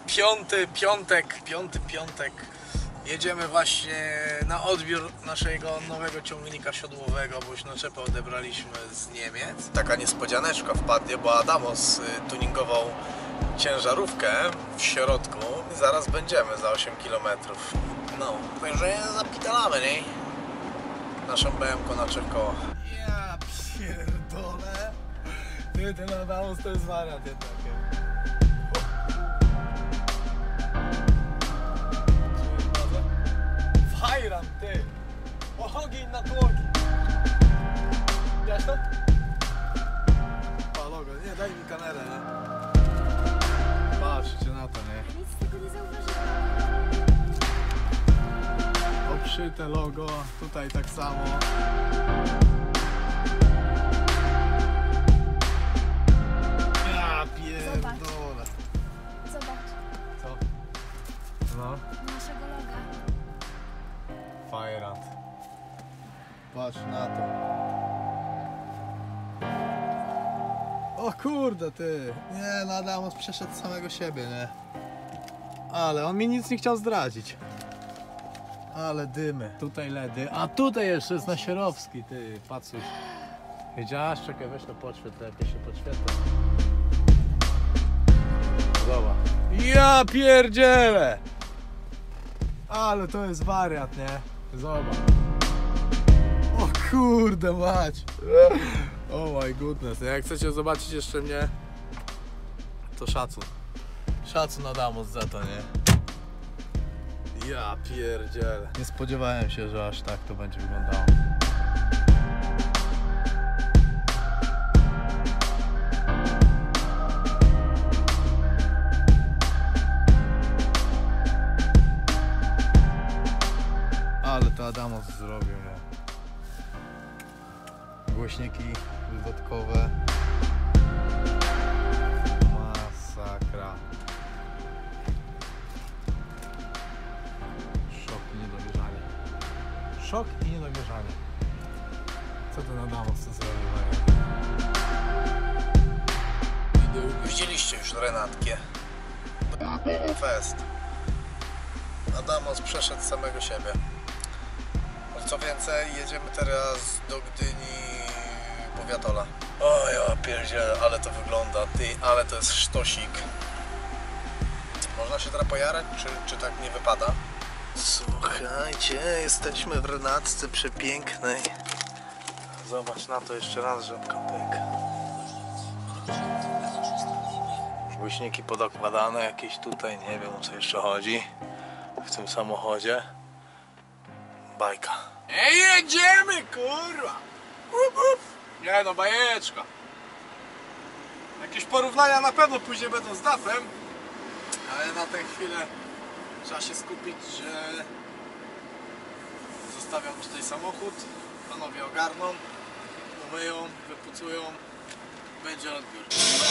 Piąty piątek. Jedziemy właśnie na odbiór naszego nowego ciągnika siodłowego, bo już naczepę odebraliśmy z Niemiec. Taka niespodzianeczka wpadnie, bo Adamos tuningował ciężarówkę w środku i zaraz będziemy za 8 km. No, także zapitalamy, nie? Naszą BM-ką na 3 koła. Ja pierdolę. Ty, ten Adamos to jest wariat jednak. Fajram, ty! Ogień na tłoki! Widziałeś to? O, logo, nie, daj mi kamerę, nie? Patrzcie na to, nie? Nic z tego nie zauważyłem. Obszyte logo, tutaj tak samo. Ja pierdolę. Zobacz. Co? No? Naszego loga. Fajrant. Patrz na to. O kurde ty. Nie, no Adamos przeszedł samego siebie, nie? Ale on mi nic nie chciał zdradzić. Ale dymy. Tutaj LEDy. A tutaj jeszcze jest na Sierowski, ty. Patrzysz. Wiedziałaś? Czekaj, weź to podświetl, lepiej się podświetla. Zobacz. Ja pierdzielę! Ale to jest wariat, nie? Zobacz. O kurde mać. Oh my goodness. Jak chcecie zobaczyć jeszcze mnie, to szacun. Szacun Adamos za to, nie? Ja pierdzielę. Nie spodziewałem się, że aż tak to będzie wyglądało. Ale to Adamos zrobił, nie? Głośniki dodatkowe. Masakra. Szok i niedowierzanie. Szok i niedowierzanie. Co ten Adamos co zrobił? Widzieliście już Renatkę. Fest. Adamos przeszedł samego siebie. Co więcej, jedziemy teraz do Gdyni powiatola. O ja pierdzielę, ale to wygląda, ty, ale to jest sztosik. Można się teraz pojarać, czy tak nie wypada? Słuchajcie, jesteśmy w Renatce przepięknej. Zobacz na to jeszcze raz, rzadkopek. Głośniki podokładane, jakieś tutaj, nie wiem o co jeszcze chodzi w tym samochodzie. Bajka. Jedziemy, kurwa! Nie no, bajeczka. Jakieś porównania na pewno później będą z DAF-em, ale na tę chwilę trzeba się skupić, że zostawiam tutaj samochód, panowie ogarną, umyją, wypucują, będzie odbiór.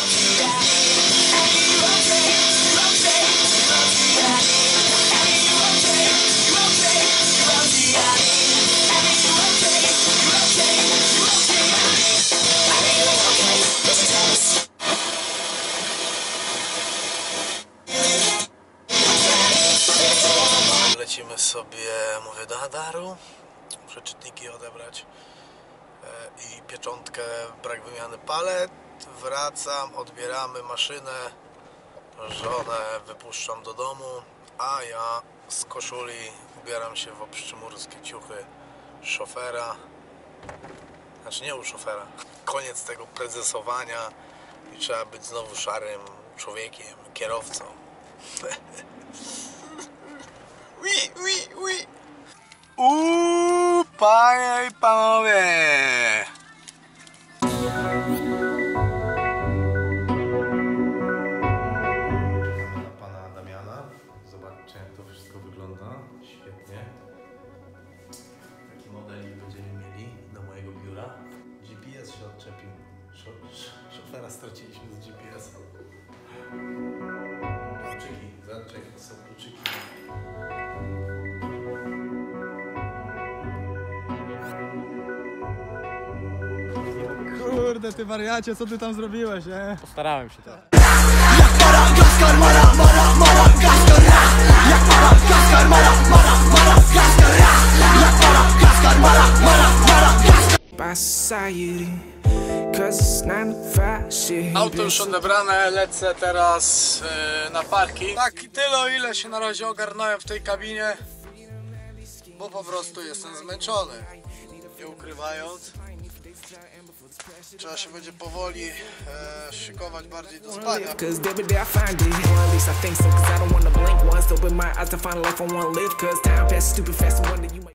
Lecimy sobie, mówię do Adaru, muszę czytniki odebrać i pieczątkę, brak wymiany palet, wracam, odbieramy maszynę, żonę wypuszczam do domu, a ja z koszuli ubieram się w obszczymurskie ciuchy szofera, znaczy nie u szofera, koniec tego prezesowania i trzeba być znowu szarym człowiekiem, kierowcą. Panie i panowie! Na pana Damiana. Zobaczcie, jak to wszystko wygląda. Świetnie. Taki modelik będziemy mieli do mojego biura. GPS się odczepił. Szofera straciliśmy z GPS. Kluczyki. Zobaczcie, jakie to są kluczyki. Kurde, ty wariacie, co ty tam zrobiłeś, nie? Postarałem się tak. society. Cause it's 9 to 5 shit. Auto już odebrane, lecę teraz na parking. Tak i tyle, o ile się na razie ogarnąłem w tej kabinie, bo po prostu jestem zmęczony, nie ukrywając. Trzeba się będzie powoli szykować bardziej do spania. Cause every day I find it, or at least I think so. Cause I don't wanna blink once, open my eyes to find a life I wanna live. Cause time passes stupid fast and wonder you might